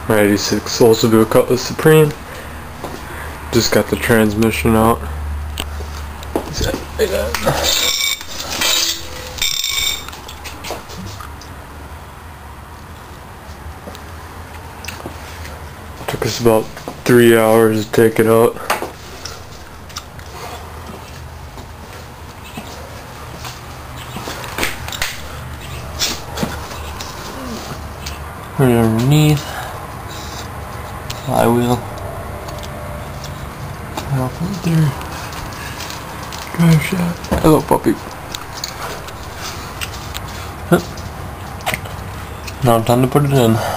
My 86 Oldsmobile Cutlass Supreme. Just got the transmission out. Took us about 3 hours to take it out. Right underneath, flywheel, top right there, drive shaft. Hello, puppy. Now time to put it in.